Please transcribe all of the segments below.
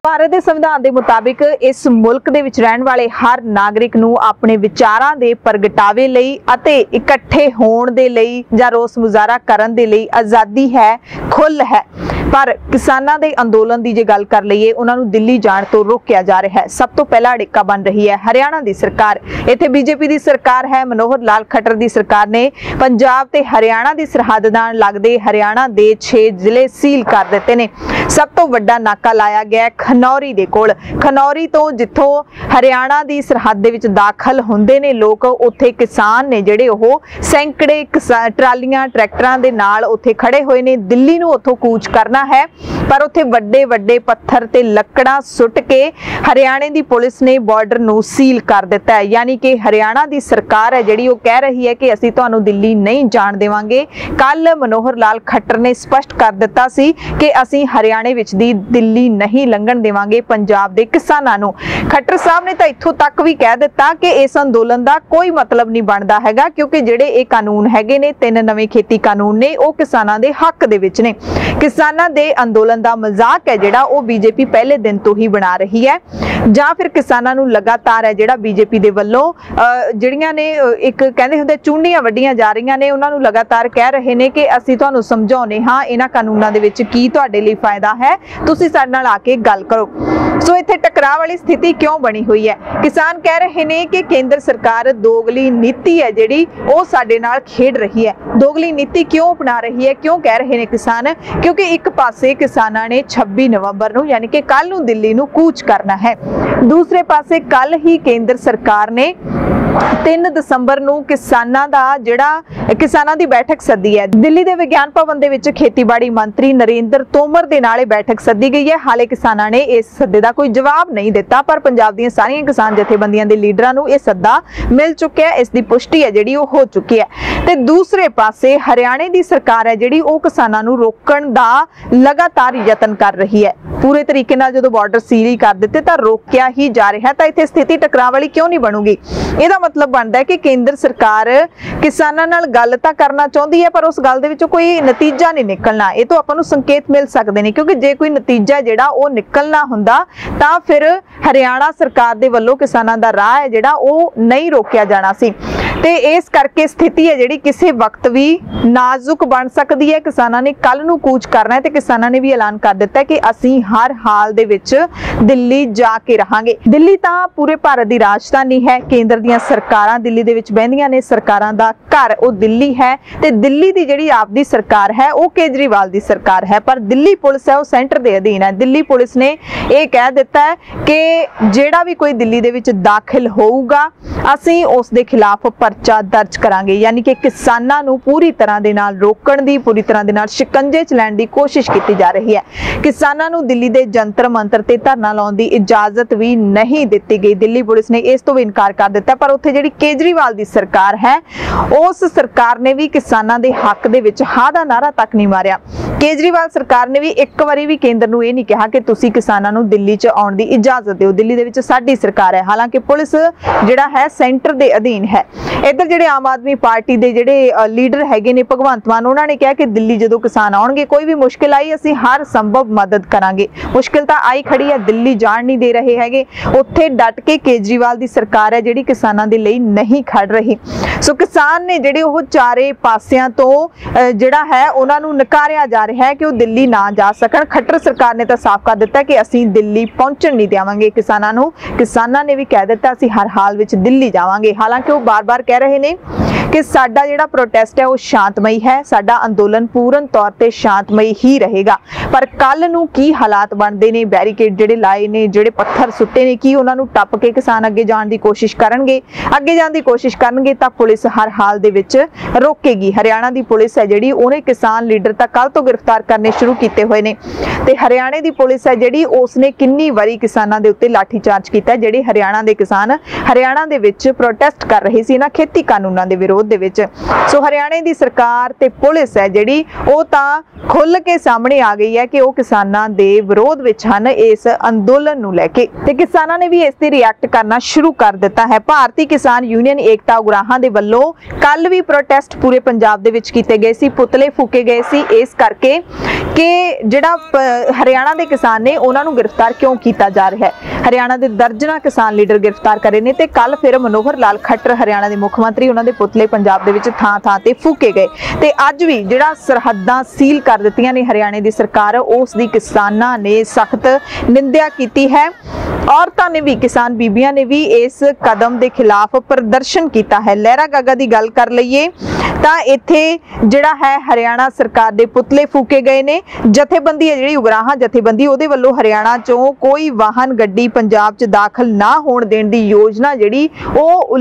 भारत के संविधान के मुताबिक इस मुल्क दे विच रहने वाले हर नागरिक नूं अपने विचारां दे प्रगटावे लई अते इकट्ठे होण दे लई जां रोस मुजाहरा करन दे लई आज़ादी है, खुल है। पर किसानां दे अंदोलन की जे गल कर लईए उन्हां नूं दिल्ली जाण तो रोकिया जा रहा है। सब तो पहला अड़िक्का बन रही है हरियाणा की सरकार। इत्थे बीजेपी की सरकार है। मनोहर लाल खट्टर की सरकार ने पंजाब ते हरियाणा की सरहद नाल लगदे हरियाणा के 6 जिले सील कर दिते ने। सब तो वड्डा नाका लाया गया खनौरी दे कोल। खनौरी तो जिथों हरियाणा की सरहद दे विच दाखल हुंदे ने लोग, उत्थे किसान ने जिहड़े ओह सैकड़े ट्रालियां ट्रैक्टरां दे नाल उत्थे खड़े होए ने। दिल्ली नूं उत्थों कूच करना है, पर उत्थे वड्डे वड्डे पत्थर ते लकड़ा सुट के हरियाणे की पुलिस ने बॉर्डर नूं सील कर दिता है। यानी कि हरियाणा की सरकार है जिहड़ी ओह कह रही है कि असीं तुहानूं दिल्ली नहीं जाण देवांगे। कल मनोहर लाल खट्टर ने स्पष्ट कर दिता सी कि असीं हरियाणे विच दी दिल्ली नहीं लंघण देवांगे पंजाब दे किसानां नूं। खट्टर साहब ने तां इत्थों तक भी कह दिता कि इस अंदोलन का कोई मतलब नहीं बनदा हैगा, क्योंकि जिहड़े ये कानून हैगे ने 3 नवे खेती कानून ने ओह किसानां दे हक दे विच ने। किसानां दे अंदोलन का मजाक है जिहड़ा ओह बीजेपी पहले दिन तो ही बना रही है, जां फिर किसानां नूं लगातार है जिहड़ा बीजेपी दे वल्लों जिहड़ियां ने एक कहंदे हुंदे चूंडियां वड्डियां जा रहीआं ने, उन्हां नूं लगातार कह रहे ने कि असीं तुहानूं समझाउने हां इन्हां कानूनां दे विच की तुहाडे लई फायदा है, तुसीं साडे नाल आके गल करो। सो इत्थे टकराव वाली स्थिति क्यों बनी हुई है? किसान कह रहे ने कि केंद्र सरकार दोगली नीति है जिहड़ी ओह साडे नाल खेड रही है। दोगली नीति क्यों अपना रही है? क्यों कह रहे ने किसान? क्योंकि एक पासे किसानां ने 26 नवंबर नूं यानी कि कल नूं दिल्ली नूं कूच करना है, दूसरे पासे कल ही केंद्र सरकार ने 3 दसंबर नूं किसानां दा जिहड़ा किसानां दी बैठक सद्दी है। दिल्ली दे विज्ञान भवन दे विच खेतीबाड़ी मंत्री नरेंद्र तोमर दे नाल बैठक सद्दी गई है। हाले किसानां ने इस सद्दे दा कोई जवाब नहीं दिता, पर पंजाब दीआं सारीआं किसान जथेबंदियां दे लीडरां नूं इह सद्दा मिल चुकिया है। इसदी पुष्टि है जिहड़ी ओह हो चुकी है। ते दूसरे पासे हरियाणे दी सरकार है जिहड़ी ओह किसानां नूं रोकण दा लगातार यतन कर रही है। पूरे तरीके नाल जदों बॉर्डर सील कर दिते तां रोकिया ही जा रहा है, तां इत्थे स्थिति टकराव वाली क्यों नहीं बनूगी? ਇਹਦਾ मतलब बनता है कि केंद्र सरकार किसानां नाल गल तां करना चाहुंदी है, पर उस गल दे विचों कोई नतीजा नहीं निकलना। ये तो आपां नूं संकेत मिल सकदे ने, क्योंकि जे कोई नतीजा जिहड़ा ओह निकलना हुंदा तां फिर हरियाणा सरकार दे वल्लों किसानां दा राह है जिहड़ा ओह नहीं रोकिया जाना सी। ते इस करके स्थिति है जिहड़ी किसी वक्त भी नाजुक बन सकदी है। किसानां ने कल नूं कूच करना है ते किसानां ने भी ऐलान कर दिता है कि असीं हर हाल दे विच दिल्ली जाके रहांगे। दिल्ली तां पूरे भारत दी राजधानी है। केंद्र दीआं सरकारां दिल्ली दे विच बहिंदियां ने, सरकारां दा घर ओह दिल्ली है ते दिल्ली दी जिहड़ी आपदी सरकार है ओह केजरीवाल दी सरकार है, पर दिल्ली पुलिस है ओह सेंटर दे अधीन है। दिल्ली पुलिस ने यह कह दिता है कि जिहड़ा भी कोई दिल्ली दे विच दाखिल होऊगा असीं उस दे खिलाफ परचा दर्ज करांगे। यानी कि किसानां नूं पूरी तरह दे नाल रोकण दी, पूरी तरह दे नाल शिकंजे च लैण दी कोशिश कीती जा रही है। किसानां नूं दिल्ली दे जंतर मंतर ते धरना लाउण दी इजाजत भी नहीं दित्ती गई। दिल्ली पुलिस ने इस तो भी इनकार कर दिता, पर उत्थे जिहड़ी केजरीवाल दी सरकार है उस सरकार ने भी किसानां दे हक दे विच हां दा नारा तक नहीं मारिया। केजरीवाल सरकार ने भी एक बारी भी केंद्र नूं ये नहीं कहा कि तुसीं किसानां नूं दिल्ली च आउण दी इजाजत दिओ, दिल्ली दे विच साडी सरकार है। हालांकि पुलिस जिहड़ा है सेंटर दे अधीन है। इधर जिहड़े आम आदमी पार्टी दे जिहड़े लीडर हैगे ने भगवंत मान, उन्हां ने कहा कि दिल्ली जदों किसान आउणगे कोई भी मुश्किल आई असीं हर संभव मदद करांगे। मुश्किल तां आई खड़ी है, दिल्ली जाण नहीं दे रहे हैगे। उत्थे डट के केजरीवाल दी सरकार है जिहड़ी किसानां दे लई नहीं खड़ रही। सो किसान ने जिहड़े ओह चारे पासियां तो जिहड़ा है उन्हां नूं नकारिया जा रहा है कि वह दिल्ली ना जा सकण। खट्टर सरकार ने तो साफ कर दिता कि असीं दिल्ली पहुंचण नहीं देवांगे किसानां नूं। किसानां ने भी कह दिता असीं हर हाल विच दिल्ली जावांगे। हालांकि वह बार-बार कह रहे ने कि साडा जिहड़ा प्रोटेस्ट है वह शांतमई है, साडा अंदोलन पूर्ण तौर पर शांतमई ही रहेगा। पर कल नूं की हालात बनते ने, बैरीकेड जिहड़े लाए ने, जिहड़े पत्थर सुट्टे ने, की उन्हां नूं टप के किसान अगे जाण दी कोशिश करनगे? अगे जाण दी कोशिश करनगे तां पुलिस हर हाल दे विच रोकेगी। हरियाणा दी पुलिस है जिहड़ी उहने किसान लीडर तां कल तो गिरफ्तार करने शुरू कीते होए ने, ते हरियाणे दी पुलिस है जिहड़ी उसने किन्नी वारी किसानां दे उत्ते लाठीचार्ज कीता। जिहड़े हरियाणा दे किसान हरियाणा दे विच प्रोटेस्ट कर रहे सी ना खेती कानूनां दे विरोध दे विच। सो हरियाणे दी सरकार ते पुलिस है जिहड़ी ओह तां खुल के सामने आ गई है कि वह किसानां दे विरोध विच हन इस अंदोलन नूं लैके। ते किसानां ने भी इस ते रिएक्ट करना शुरू कर दिता है। भारतीय किसान यूनियन एकता उगराहां दे वल्लों कल भी प्रोटेस्ट पूरे पंजाब दे विच कीते गए सी, पुतले फूके गए सी, इस करके कि जिहड़ा हरियाणा के किसान ने उन्हां नूं गिरफ्तार क्यों किया जा रहा है। हरियाणा के दर्जना किसान लीडर गिरफ्तार करे ने ते कल फिर मनोहर लाल खट्टर हरियाणा के मुख मंत्री उन्हां दे पुतले पंजाब दे विच थां थां ते फूके गए ते अज भी जिहड़ा सरहदां सील कर दित्तियां ने हरियाणे दी सरकार उस दी किसानां ने सख्त निंदा कीती है। औरतां ने भी किसान बीबियां ने भी इस कदम के खिलाफ प्रदर्शन किया है। लहरा गागा की गल कर लईए तां इत्थे जिहड़ा है हरियाणा सरकार के पुतले फूके गए ने। जथेबंदी है जिहड़ी उगराहां जथेबंदी उहदे वल्लों हरियाणा चों कोई वाहन गड्डी पंजाब च दाखिल ना होण देण दी योजना जिहड़ी ओह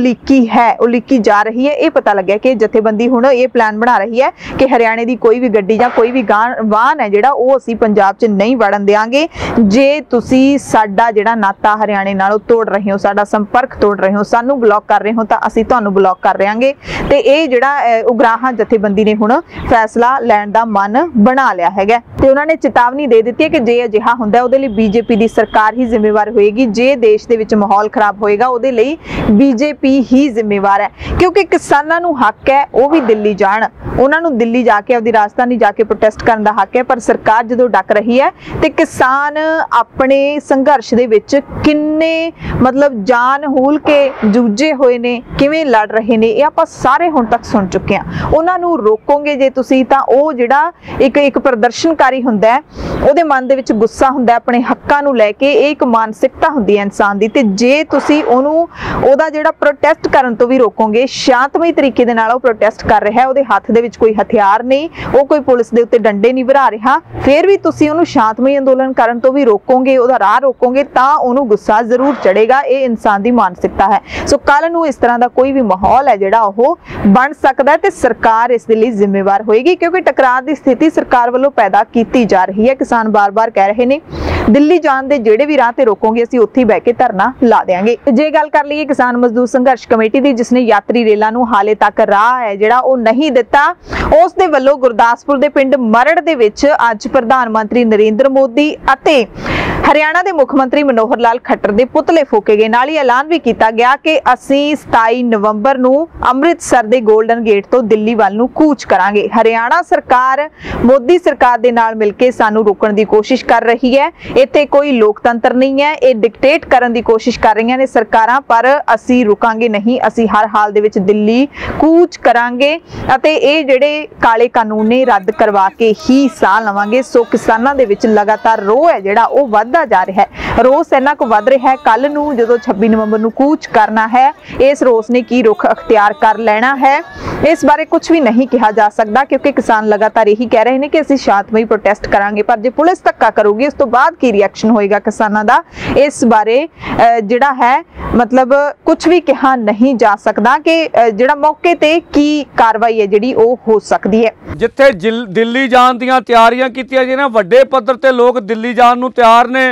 उलीकी जा रही है। ये पता लग्या कि जथेबंदी हुण ये प्लान बना रही है कि हरियाणे की कोई भी गड्डी जां कोई भी वाहन है जिहड़ा ओह असीं पंजाब च नहीं वड़न देंगे। जे तुसीं साडा जिहड़ा नाता हरियाणे नालों तोड़ रहे हो, साडा संपर्क तोड़ रहे हो, सानू ब्लॉक कर रहे हो तां असीं तुहानूं ब्लॉक कर देंगे। ते ये जिहड़ा उगराहां जथेबंदी ने हुण फैसला लैण दा मन बना लिया है ते उन्होंने चेतावनी दे दी है कि जे अजिहा हुंदा उहदे लई बीजेपी की सरकार ही जिम्मेवार होएगी। जे देश दे विच माहौल खराब होएगा उहदे लई बीजेपी ही जिम्मेवार है, क्योंकि किसानां नूं हक है वो भी दिल्ली जाण, उन्हां नूं दिल्ली जाके अपनी राजधानी जाके प्रोटेस्ट करन दा हक है। पर सरकार जदों डक रही है ते किसान अपने संघर्ष दे विच किन्ने मतलब जान हूल के जूझे हुए ने, किवें लड़ रहे ने, ये आपां सारे हुण तक सुन चुके हैं। उन्हां नूं रोकोगे जे तुसीं तां ओह जिहड़ा एक प्रदर्शनकारी हुंदा है उहदे मन दे विच गुस्सा हुंदा है अपने हक्कां नूं लैके, एक मानसिकता हुंदी है इंसान दी। ते जे तुसीं ओहनूं ओहदा जिहड़ा प्रोटेस्ट करन तो भी रोकोगे, शांतमई तरीके दे नाल ओह प्रोटेस्ट कर रहा है, ओहदे हत्थ दे विच कोई हथियार नहीं, ओह कोई पुलिस दे उत्ते डंडे नहीं भरा रहा, फिर भी तुसीं ओहनूं शांतमई अंदोलन करन तो भी रोकोगे, ओहदा राह रोकोगे तां ओहनूं गुस्सा जरूर चढ़ेगा। ये इंसान की मानसिकता है। सो कल नूं इस तरह का कोई भी माहौल है जिहड़ा ओह बन सकदा है ते सरकार इस दे लई जिम्मेवार होएगी, क्योंकि टकराव की स्थिति सरकार वालों पैदा की जा रही है। किसान बार बार कह रहे ने दिल्ली जाण दे जेड़े भी राह ते रोकोगे असीं उत्थे बह के धरना ला देंगे। जे गल कर लईए किसान मजदूर संघर्ष कमेटी दी, जिसने यात्री रेलां नूं हाले तक राह है जिहड़ा ओह नहीं दिता, उस दे वल्लों गुरदासपुर दे पिंड मरड़ दे विच अज प्रधानमंत्री नरेंद्र मोदी अते हरियाणा के मुख मंत्री मनोहर लाल खट्टर के पुतले फूके गए। नाल ही ऐलान भी किया गया कि असीं 27 नवंबर नूं अमृतसर के गोल्डन गेट तो दिल्ली वाल नूं कूच करांगे। हरियाणा सरकार मोदी सरकार दे नाल मिल के सानू रोकण की कोशिश कर रही है। इत्थे कोई लोकतंत्र नहीं है, ये डिक्टेट करन की कोशिश कर रही ने सरकारां, पर असीं रुकांगे नहीं, असीं हर हाल दे विच दिल्ली कूच करांगे अते ये जिहड़े काले कानून ने रद्द करवा के ही साह लवांगे। सो किसानां दे विच लगातार रोह है जिहड़ा ओह वधदा जा रहा है, रोस इन्ना को वध रहा है। कल नूं जदों 26 नवंबर नूं कूच करना है, इस रोस ने की रुख अख्तियार कर लेना है, इस बारे कुछ भी नहीं कहा जा सकता, क्योंकि किसान लगातार यही कह रहे हैं कि असीं शांतमई प्रोटेस्ट करांगे। पर जे पुलिस धक्का करूगी उस तो बाद की रिएक्शन होएगा किसानां दा, इस बारे जिहड़ा है मतलब कुछ भी कहा नहीं जा सकता कि जिहड़ा मौके ते की कार्रवाई है जिहड़ी ओह हो सकती है। जिथे दिल्ली जाण दीआं तैयारियां कीतियां जे ने वड्डे पद्धर ते लोग दिल्ली जाण नूं तैयार ने।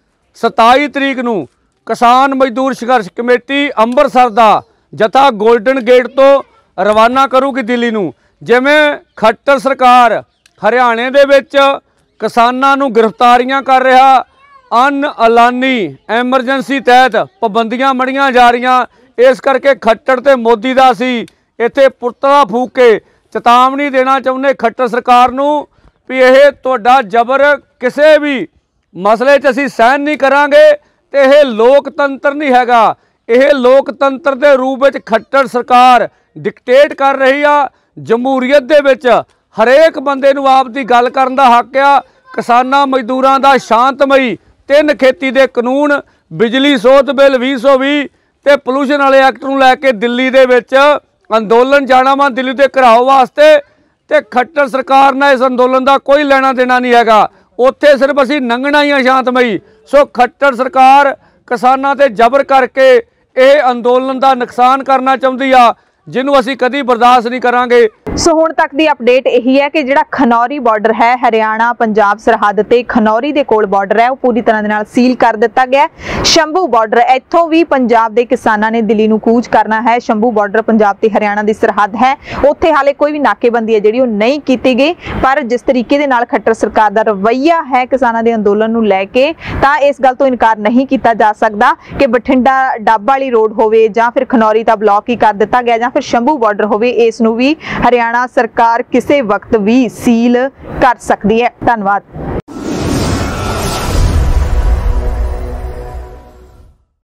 27 तरीक नूं किसान मजदूर संघर्ष कमेटी अंमृतसर दा जथा गोल्डन गेट तो रवाना करूगी दिल्ली नूं। जिवें खट्टर सरकार हरियाणे दे विच किसानां नूं गिरफ्तारियां कर रहा, अन एलानी एमरजेंसी तहत पाबंदियां मड़ियां जा रहीआं, इस करके खट्टर ते मोदी दा असीं इत्थे पुतला फूक के चेतावनी देना चाहुंदे खट्टर सरकार नूं भी यह तुहाडा जबर किसी भी मसले च असीं सहन नहीं करांगे ते यह लोकतंत्र नहीं हैगा। यह लोकतंत्र के रूप में खट्टर सरकार डिक्टेट कर रही आ। जमहूरीयत दे विच हरेक बंदे नूं आप दी गल करन दा हक आ। किसानां मजदूरां दा शांतमई 3 खेती दे कानून, बिजली सोध बिल 2020 ते पोल्यूशन वाले एक्ट नूं लैके दिल्ली दे विच अंदोलन जाना वा दिल्ली दे घराओ वास्ते, ते खट्टर सरकार ने इस अंदोलन का कोई लेना देना नहीं हैगा। उत्थे सिर्फ असीं लंघना ही है शांतमई। सो खट्टर सरकार किसानां ते जबर करके यह अंदोलन का नुकसान करना चाहुंदी आ, जिन्हों असीं कदी बर्दाश्त नहीं करांगे। सो हुण तक की अपडेट यही है कि जिहड़ा खनौरी बॉर्डर है हरियाणा पंजाब सरहद ते खनौरी दे कोल बॉर्डर है वो पूरी तरह दे नाल सील कर दिता गया। शंभू बॉर्डर इत्थों भी पंजाब के किसानां ने दिल्ली नूं कूच करना है। शंभू बॉर्डर पंजाब ते हरियाणा की सरहद है, उत्थे हाले कोई भी नाकेबंदी है जिहड़ी वो नहीं की गई। पर जिस तरीके दे नाल खट्टर सरकार का रवैया है किसानां दे अंदोलन नूं लैके, तां इस गल तो इनकार नहीं किया जा सकता कि बठिंडा डब वाली रोड होवे जां फिर खनौरी दा ब्लॉक ही कर दिता गया जां फिर शंभू बॉर्डर होवे, इस नूं भी हरियाणा हरियाणा सरकार किसी वक्त भी सील कर सकती है। धन्यवाद।